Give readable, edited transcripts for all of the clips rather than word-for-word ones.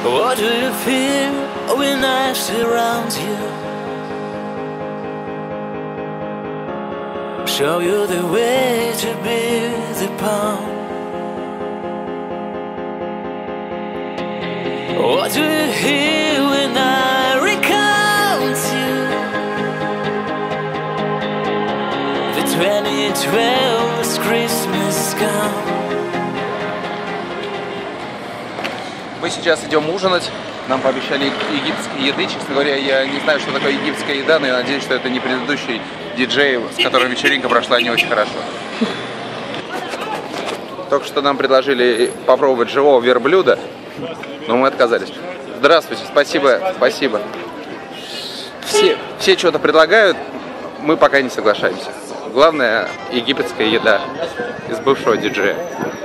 What do you feel when I surround you? Show you the way to be the palm. What do you hear when I recount you? The 2012's Christmas come. Мы сейчас идем ужинать. Нам пообещали египетской еды. Честно говоря, я не знаю, что такое египетская еда, но я надеюсь, что это не предыдущий диджей, с которым вечеринка прошла не очень хорошо. Только что нам предложили попробовать живого верблюда, но мы отказались. Здравствуйте, спасибо, спасибо. Все что-то предлагают, мы пока не соглашаемся. Главное, египетская еда из бывшего диджея.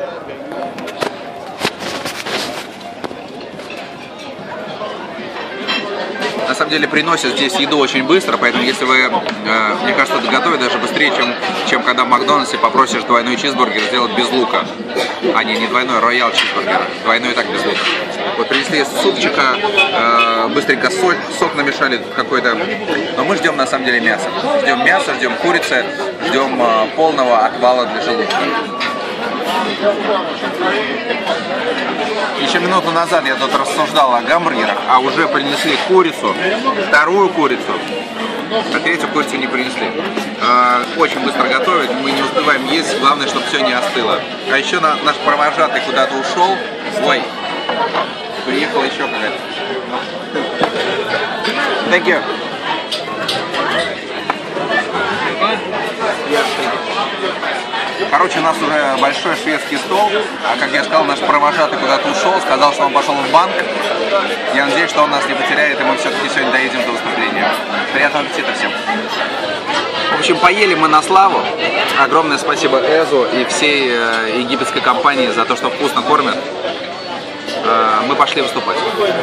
На самом деле приносят здесь еду очень быстро, поэтому если вы, мне кажется, готовят даже быстрее, чем когда в Макдональдсе попросишь двойной чизбургер сделать без лука. А не двойной, роял чизбургер, двойной так без лука. Вот принесли супчика, быстренько сок намешали какой-то, но мы ждем на самом деле мяса. Ждем мяса, ждем курицы, ждем полного отвала для желудка. Еще минуту назад я тут рассуждал о гамбургерах, а уже принесли курицу, вторую курицу, а третью курицу не принесли. Очень быстро готовят, мы не успеваем есть, главное, чтобы все не остыло. А еще наш провожатый куда-то ушел. Ой, приехала еще какая-то. Thank you. Короче, у нас уже большой шведский стол, а как я сказал, наш провожатый куда-то ушел, сказал, что он пошел в банк. Я надеюсь, что он нас не потеряет, и мы все-таки сегодня доедем до выступления. Приятного аппетита всем! В общем, поели мы на славу. Огромное спасибо Эзу и всей египетской компании за то, что вкусно кормят. Мы пошли выступать.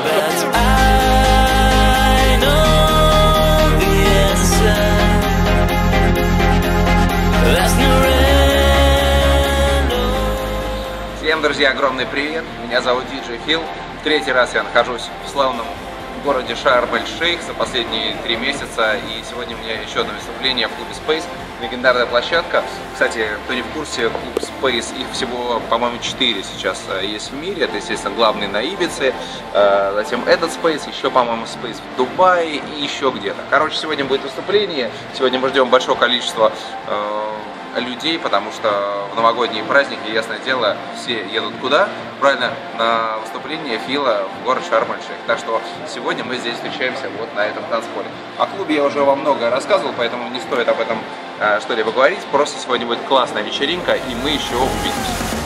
Всем, друзья, огромный привет! Меня зовут Диджей Фил. В третий раз я нахожусь в славном городе Шарм-эль-Шейх за последние 3 месяца. И сегодня у меня еще одно выступление в клубе Space. Легендарная площадка. Кстати, кто не в курсе, клуб Space, их всего, по-моему, 4 сейчас есть в мире. Это, естественно, главный на Ибице. Затем этот Space, еще, по-моему, Space в Дубае и еще где-то. Короче, сегодня будет выступление. Сегодня мы ждем большое количество людей, потому что в новогодние праздники, ясное дело, все едут куда? Правильно, на выступление Фила в город Шарм-эль-Шейх. Так что сегодня мы здесь встречаемся вот на этом танцполе. О клубе я уже вам много рассказывал, поэтому не стоит об этом что-либо говорить. Просто сегодня будет классная вечеринка, и мы еще увидимся.